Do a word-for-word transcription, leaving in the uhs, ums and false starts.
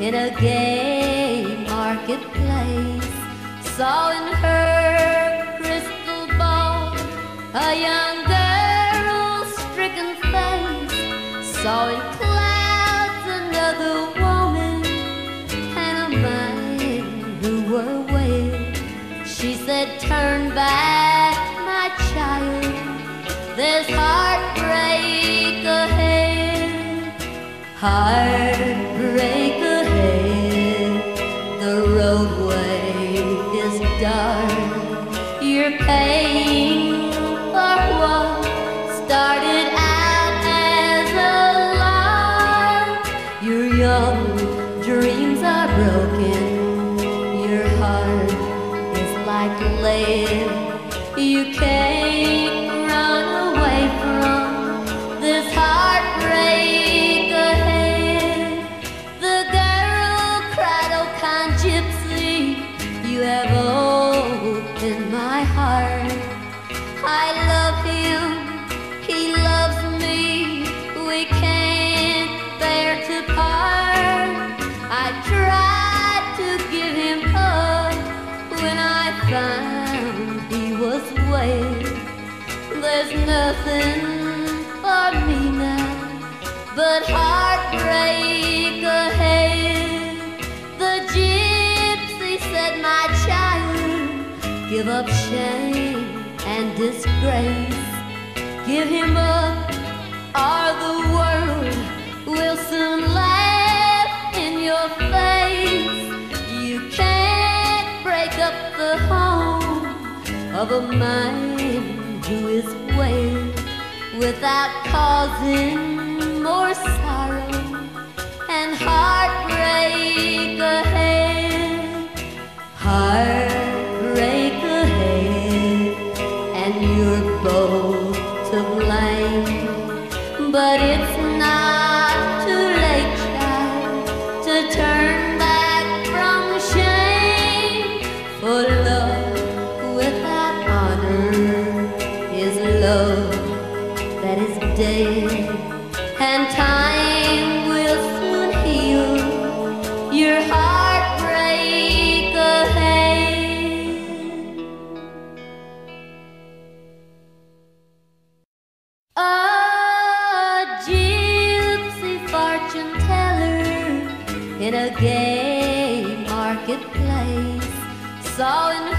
in a gay marketplace, saw in her crystal ball a young girl's stricken face, saw in clouds another woman and a man who were wed. She said, turn back, my child, there's heartbreak ahead, heartbreak ahead. The roadway is dark, you're paying for what started out as a lark. Your young dreams are broken, your heart is like lead. You can't run away from this heartbreak ahead. The girl cried, oh kind gypsy, you have opened my heart. I love him, he loves me, we can't bear to part. I tried to give him up when I found he was wed. There's nothing for me now but heartbreak ahead. The gypsy said, my child, give up shame and disgrace. Give him up or the world will soon laugh in your face. You can't break up the home of a man who is wed without causing more sorrow and heartbreak ahead, heartbreak ahead. And you're both to blame, but it's not too late, child, to turn back from shame. For love without honor is love that is dead, and time will soon heal your heartbreak ahead. A gypsy fortune teller in a gay marketplace saw in